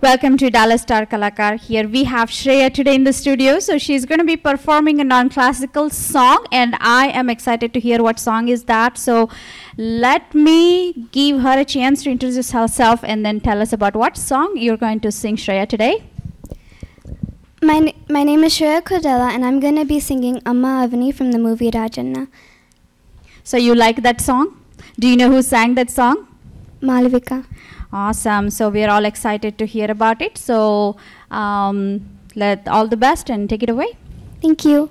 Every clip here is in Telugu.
Welcome to Dallas Star Kalakar. Here we have Shreya today in the studio. So she's going to be performing a non-classical song, and I am excited to hear what song is that. So let me give her a chance to introduce herself and then tell us about what song you're going to sing, Shreya, today. My name is Shreya Cordella, and I'm going to be singing Amma Avani from the movie Rajanna. So you like that song? Do you know who sang that song? Malavika. Awesome. So we're all excited to hear about it. So let all the best and take it away. Thank you.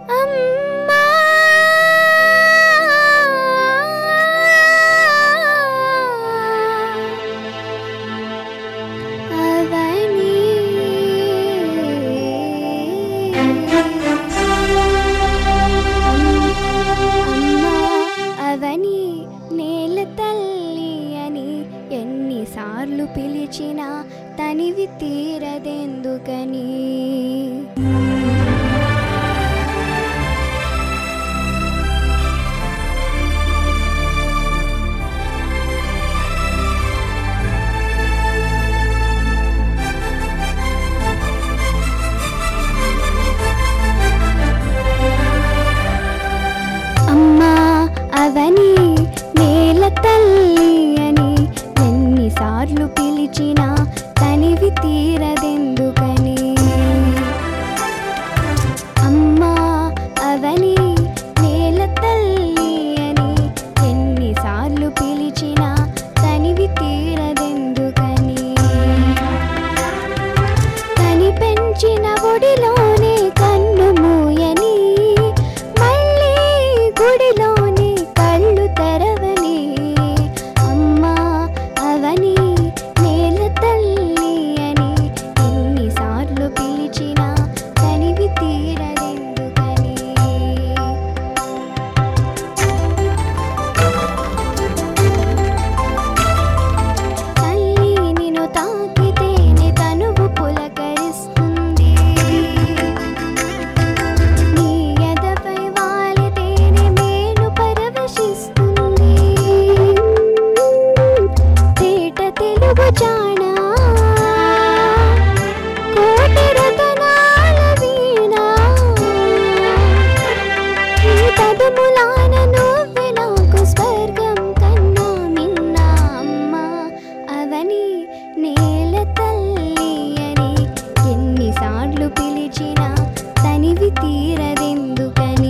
సార్లు పిలిచిన తనివి తీరదెందుకని అమ్మా అవని నేల తల్లి అని సార్లు పిలిచిన తనివి తీరదెందుకని అమ్మా అవని నేల తల్లి అని ఎన్నిసార్లు పిలిచిన తనివి తీరదెందుకని తని పెంచిన ఒడిలోనే కన్ను మూయని మళ్ళీ గుడిలోనే కళ్ళు తెరవని అమ్మా అవని నేల తల్లి అని ఎన్నిసార్లు పిలిచిన తనివి తీరదెందుకని తల్లి నిన్ను తాకితేనే తనువు పులకరిస్తుంది నీ ఎదపై వాలితేనే మేను పరవశిస్తుంది తెలుగు జానా కోటి రతనాల వీణ ఈ పదములాన నువ్వే నాకు స్వర్గం కన్నా మిన్న అమ్మా అవని నేల తల్లి అని ఎన్నిసార్లు పిలిచిన తనివి తీరదెందుకని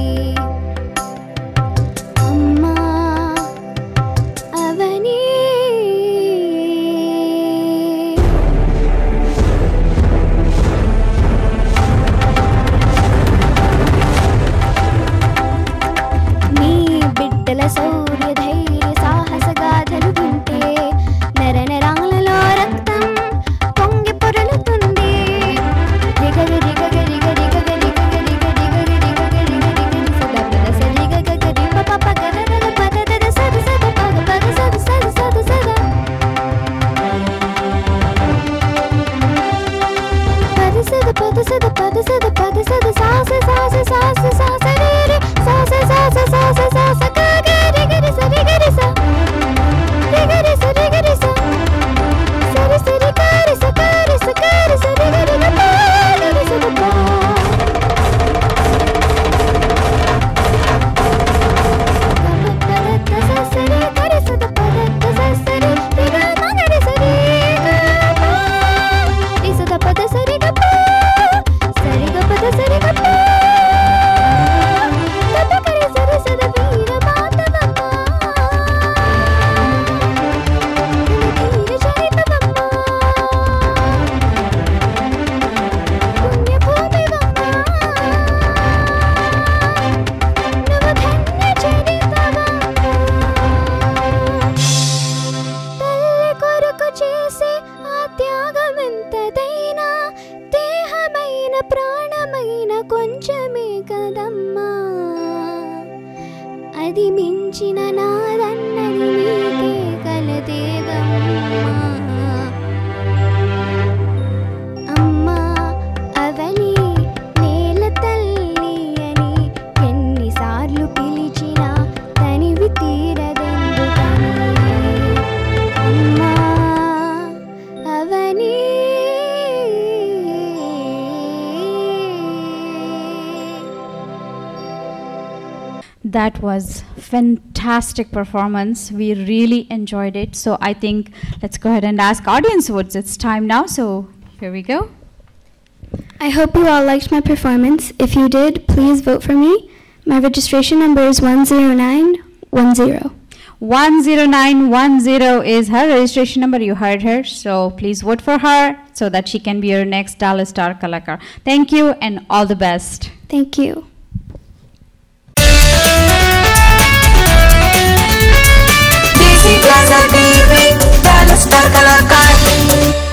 అమ్మా అవని శౌర్య ధైర్య సాహస గాథలు వింటే నరనరాలలో రక్తం పొంగి పొరలుతుంది రిగగ రిగగ రిగ రిగగ రిగగ రిగ రిగగ రిగగ రిగ సద పద సరిగ గగ రి ప ప గ ర ర పద ద సద సద పగ పగ సద సద సద సద పద సద పద సద పద సద సాస సాస సాస సాస రే రే సాస సాస సాస సాస గగ రిగరి సరిగరి స రిగరి సరిగరి స సరి సరి కరి స కరి స కరి సరిగరి గ ప రి స ద ప పద స సరి కరి స ద పద స సరి రి గ మ గ రి సరి గ ప రి స ద పద సరి గ ప సరి గ పద సరి గ ప ప్రాణమైన కొంచెమే కదమ్మా అది మించిన నాదన్నది నీకే కలదేగమ్మా అమ్మా అవని నేల తల్లి అని ఎన్నిసార్లు పిలిచిన తనివి తీరదెందుకని అమ్మా అవని That was fantastic performance. We really enjoyed it. So I think let's go ahead and ask audience votes. It's time now. So here we go. I hope you all liked my performance. If you did, please vote for me. My registration number is 10910. 10910 is her registration number. You heard her. So please vote for her so that she can be your next Dallas Star Kalakaar. Thank you and all the best. Thank you. Plaza TV, Dallas Star Kalakaar.